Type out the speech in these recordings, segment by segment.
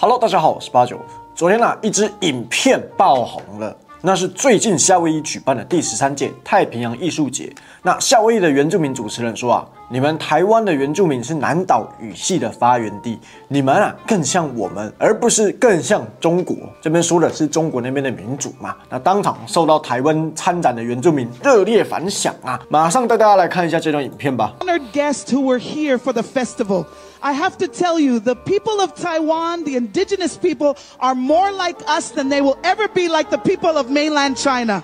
Hello， 大家好，我是八九。昨天一支影片爆红了，那是最近夏威夷举办的第13届太平洋艺术节。那夏威夷的原住民主持人说你们台湾的原住民是南岛语系的发源地，你们更像我们，而不是更像中国。这边说的是中国那边的民主嘛？那当场受到台湾参展的原住民热烈反响马上带大家来看一下这段影片吧。 Honored guests who were here for the festival. I have to tell you, the people of Taiwan, the indigenous people, are more like us than they will ever be like the people of mainland China.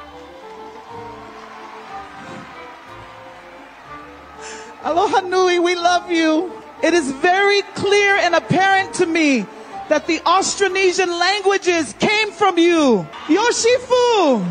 Aloha Nui, we love you. It is very clear and apparent to me that the Austronesian languages came from you. Yoshifu,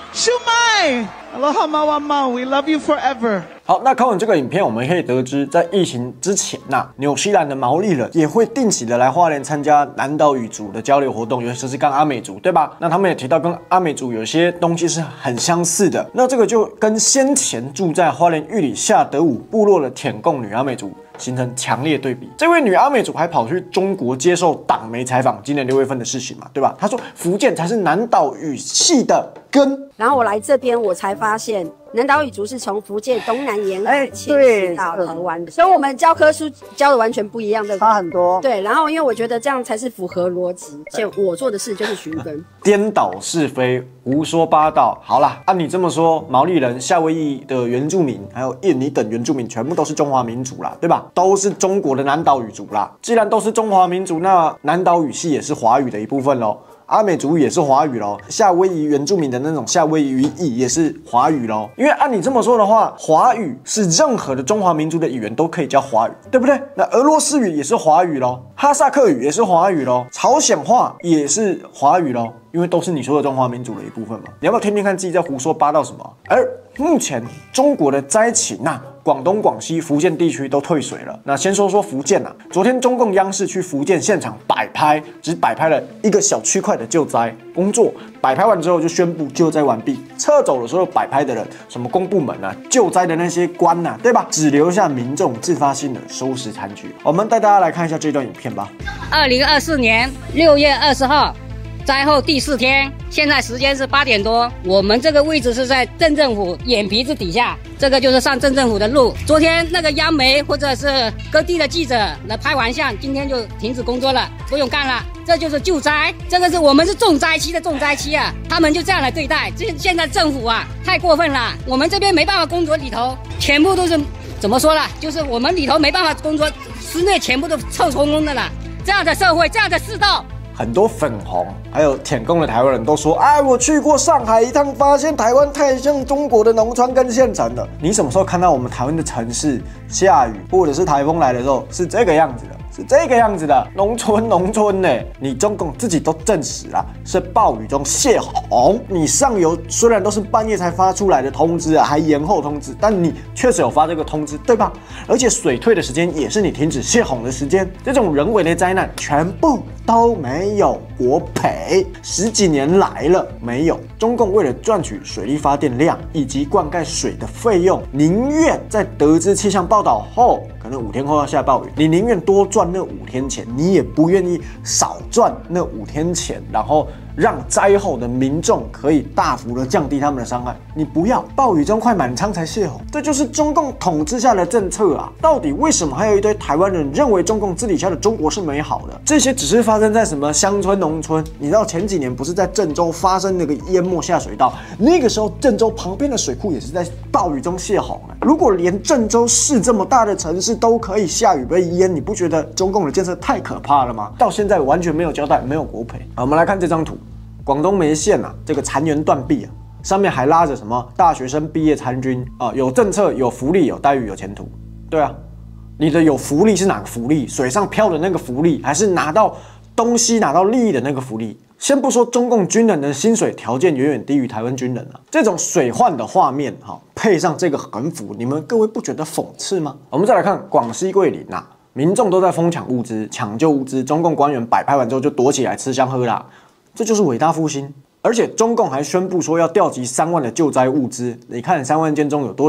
Shumai, Aloha Mawamau, we love you forever. 好，那看完这个影片，我们可以得知，在疫情之前纽西兰的毛利人也会定期的来花莲参加南岛语族的交流活动，尤其是跟阿美族，对吧？那他们也提到跟阿美族有些东西是很相似的，那这个就跟先前住在花莲玉里下德武部落的舔共女阿美族形成强烈对比。这位女阿美族还跑去中国接受党媒采访，今年6月份的事情嘛，对吧？她说福建才是南岛语系的根。 然后我来这边，我才发现南岛语族是从福建东南沿海迁徙到台湾的，所以我们教科书教的完全不一样的， 差很多。 对，然后因为我觉得这样才是符合逻辑，而且我做的事就是寻根， 颠倒是非，胡说八道。好啦，按你这么说，毛利人、夏威夷的原住民，还有印尼等原住民，全部都是中华民族啦，对吧？都是中国的南岛语族啦。既然都是中华民族，那南岛语系也是华语的一部分咯。阿美族语也是华语咯，夏威夷原住民的那种夏威夷语义也是华语咯。因为按你这么说的话，华语是任何的中华民族的语言都可以叫华语，对不对？那俄罗斯语也是华语咯，哈萨克语也是华语咯，朝鲜话也是华语咯，因为都是你说的中华民族的一部分嘛。你要不要听听看自己在胡说八道什么？而目前中国的灾情广东、广西、福建地区都退水了。那先说福建昨天中共央视去福建现场摆拍，只摆拍了一个小区块的救灾工作，摆拍完之后就宣布救灾完毕，撤走了所有摆拍的人，什么公部门救灾的那些官对吧？只留下民众自发性的收拾残局。我们带大家来看一下这段影片吧。 2024年6月20号。灾后第4天，现在时间是8点多，我们这个位置是在镇政府眼皮子底下，这个就是上镇政府的路。昨天那个央媒或者是各地的记者来拍完相，今天就停止工作了，不用干了。这就是救灾，这个是我们是重灾区的重灾区他们就这样来对待。现在政府太过分了，我们这边没办法工作，里头全部都是怎么说了，就是我们里头没办法工作，室内全部都臭烘烘的了。这样的社会，这样的世道。 很多粉红还有舔共的台湾人都说我去过上海一趟，发现台湾太像中国的农村跟县城了。你什么时候看到我们台湾的城市下雨或者是台风来的时候是这个样子的？是这个样子的，农村呢？你中共自己都证实了，是暴雨中泄洪。你上游虽然都是半夜才发出来的通知还延后通知，但你确实有发这个通知，对吧？而且水退的时间也是你停止泄洪的时间。这种人为的灾难全部都没有国赔，10几年来了没有。中共为了赚取水力发电量以及灌溉水的费用，宁愿在得知气象报道后，可能5天后要下暴雨，你宁愿多赚那5天钱，你也不愿意少赚那5天钱，然后让灾后的民众可以大幅的降低他们的伤害。你不要暴雨中快满仓才泄洪，这就是中共统治下的政策到底为什么还有一堆台湾人认为中共治理下的中国是美好的？这些只是发生在什么乡村农村？你知道前几年不是在郑州发生那个淹没下水道，那个时候郑州旁边的水库也是在暴雨中泄洪如果连郑州市这么大的城市都可以下雨被淹，你不觉得中共的建设太可怕了吗？到现在完全没有交代，没有国赔。我们来看这张图，广东梅县这个残垣断壁上面还拉着什么大学生毕业参军有政策、有福利、有待遇、有前途。对你的有福利是哪个福利？水上漂的那个福利，还是拿到东西、拿到利益的那个福利？先不说中共军人的薪水条件远远低于台湾军人这种水患的画面配上这个横幅，你们各位不觉得讽刺吗？我们再来看广西桂林民众都在疯抢物资、抢救物资，中共官员摆拍完之后就躲起来吃香喝辣，这就是伟大复兴。而且中共还宣布说要调集3万的救灾物资，你看3万件中有多少？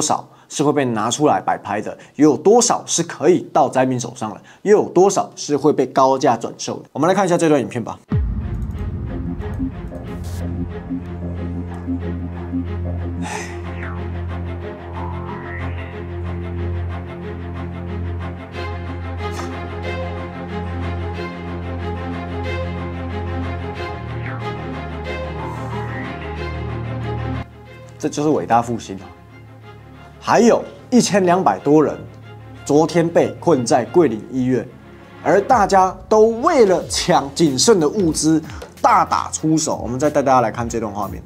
是会被拿出来摆拍的，又有多少是可以到灾民手上的，又有多少是会被高价转售的？我们来看一下这段影片吧。这就是伟大复兴啊！还有1200多人昨天被困在桂林医院，而大家都为了抢仅剩的物资大打出手。我们再带大家来看这段画面。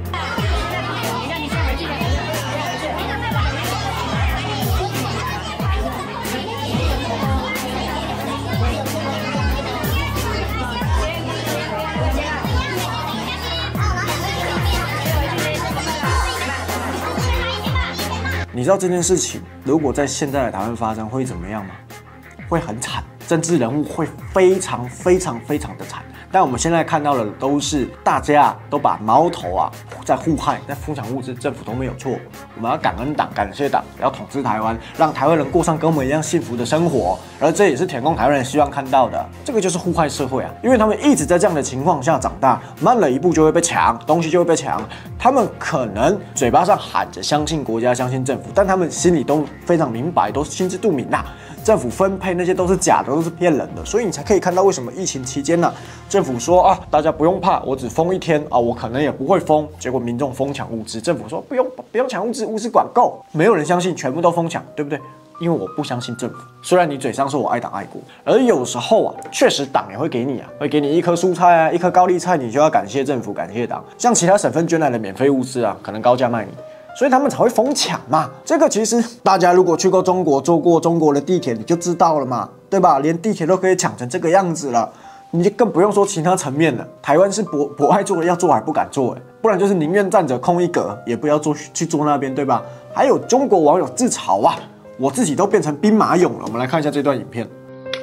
你知道这件事情如果在现在的台湾发生会怎么样吗？会很惨，政治人物会非常的惨。但我们现在看到的都是大家都把矛头在互害，在分享物资，政府都没有错。我们要感恩党，感谢党，要统治台湾，让台湾人过上跟我们一样幸福的生活。而这也是舔共台湾人希望看到的。这个就是互害社会啊，因为他们一直在这样的情况下长大，慢了一步就会被抢，东西就会被抢。他们可能嘴巴上喊着相信国家、相信政府，但他们心里都非常明白，都心知肚明呐。政府分配那些都是假的，都是骗人的，所以你才可以看到为什么疫情期间呢，政府说大家不用怕，我只封1天我可能也不会封，结果民众疯抢物资，政府说不用抢物资，物资管够，没有人相信，全部都疯抢，对不对？因为我不相信政府，虽然你嘴上说我爱党爱国，而有时候确实党也会给你会给你1颗蔬菜1颗高丽菜，你就要感谢政府，感谢党。像其他省份捐来的免费物资可能高价卖你。所以他们才会疯抢嘛。这个其实大家如果去过中国，坐过中国的地铁，你就知道了嘛，对吧？连地铁都可以抢成这个样子了，你就更不用说其他层面了。台湾是博爱做的，要做还不敢做，不然就是宁愿站着空一格，也不要去坐那边，对吧？还有中国网友自嘲我自己都变成兵马俑了。我们来看一下这段影片。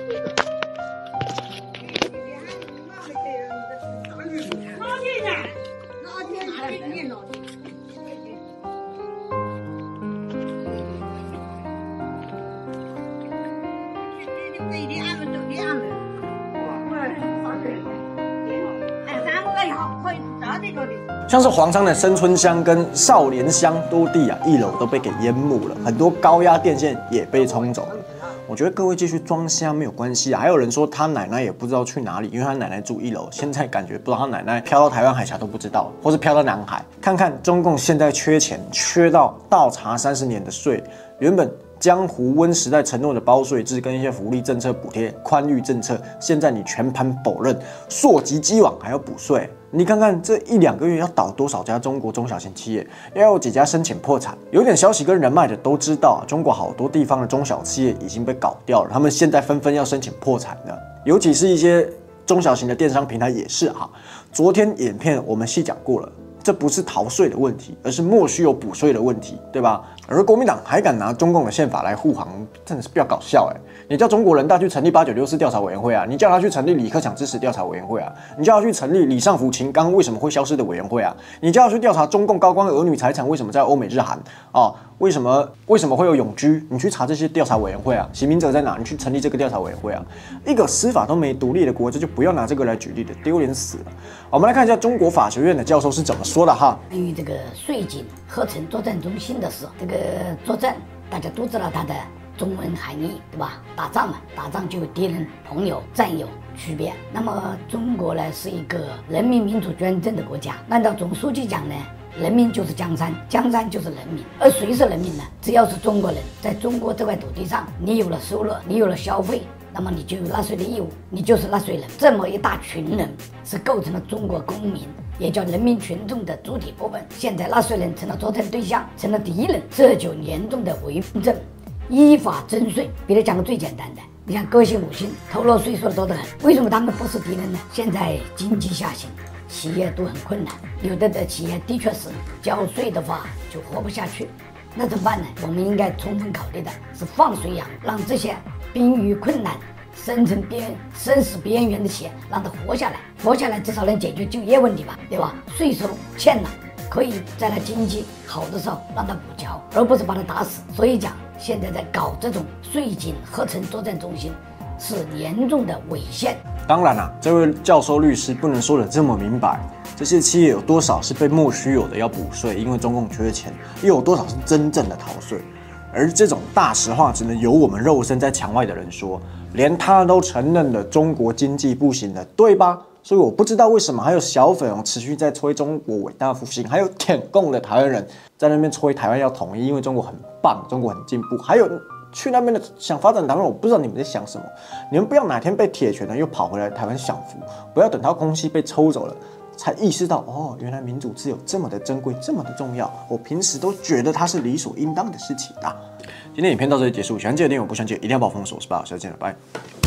像是黄山的生春乡跟少年乡多地1楼都被给淹没了，很多高压电线也被冲走了。我觉得各位继续装瞎没有关系还有人说他奶奶也不知道去哪里，因为他奶奶住1楼，现在感觉不知道他奶奶飘到台湾海峡都不知道，或是飘到南海。看看中共现在缺钱，缺到倒查30年的税，原本江湖温时代承诺的包税制跟一些福利政策、补贴、宽裕政策，现在你全盘否认，溯及既往还要补税。你看看这1-2个月要倒多少家中国中小型企业，要有几家申请破产。有点消息跟人脉的都知道中国好多地方的中小企业已经被搞掉了，他们现在纷纷要申请破产了，尤其是一些中小型的电商平台也是昨天影片我们细讲过了。这不是逃税的问题，而是莫须有补税的问题，对吧？而国民党还敢拿中共的宪法来护航，真的是不要搞笑你叫中国人大去成立8964调查委员会你叫他去成立李克强支持调查委员会你叫他去成立李尚福、秦刚为什么会消失的委员会你叫他去调查中共高官儿女财产为什么在欧美日韩为什么会有永居？你去查这些调查委员会习明哲在哪？你去成立这个调查委员会一个司法都没独立的国家，就不要拿这个来举例了，丢脸死了。我们来看一下中国法学院的教授是怎么说的关于这个税警合成作战中心的事，这个作战大家都知道它的中文含义，对吧？打仗嘛，打仗就有敌人、朋友、战友区别。那么中国呢是一个人民民主专政的国家，按照总书记讲呢，人民就是江山，江山就是人民。而谁是人民呢？只要是中国人，在中国这块土地上，你有了收入，你有了消费，那么你就有纳税的义务，你就是纳税人。这么一大群人是构成了中国公民，也叫人民群众的主体部分。现在纳税人成了作战对象，成了敌人，这就严重的违政。依法征税，比如讲个最简单的，你看歌星5星偷漏税收的多得很，为什么他们不是敌人呢？现在经济下行，企业都很困难，有的企业的确是交税的话就活不下去，那怎么办呢？我们应该充分考虑的是放水养，让这些濒于困难、生死边缘的企业让它活下来，活下来至少能解决就业问题吧，对吧？税收欠了可以在他经济好的时候让他补交，而不是把他打死。所以讲，现在在搞这种税警合成作战中心是严重的违宪。 当然啦，这位教授律师不能说的这么明白，这些企业有多少是被莫须有的要补税，因为中共缺钱，又有多少是真正的逃税？而这种大实话只能由我们肉身在墙外的人说，连他都承认了中国经济不行了，对吧？所以我不知道为什么还有小粉持续在吹中国伟大复兴，还有舔共的台湾人在那边吹台湾要统一，因为中国很棒，中国很进步，还有去那边的想发展台湾，我不知道你们在想什么。你们不要哪天被铁拳了又跑回来台湾享福，不要等到空气被抽走了才意识到，哦，原来民主自由这么的珍贵，这么的重要。我平时都觉得它是理所应当的事情啊。今天影片到这里结束，喜欢记得订阅，不喜欢记得一定要帮我封锁，我是巴老师，下次见了，拜。